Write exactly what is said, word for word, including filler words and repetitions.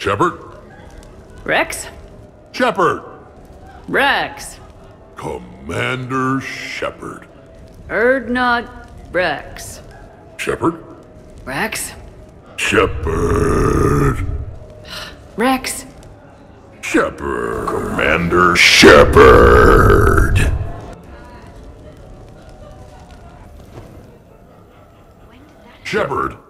Shepard? Rex? Shepard! Rex. Commander Shepard. Urdnot Rex. Shepard? Rex? Shepard. Rex. Shepard. Commander Shepard. Shepard.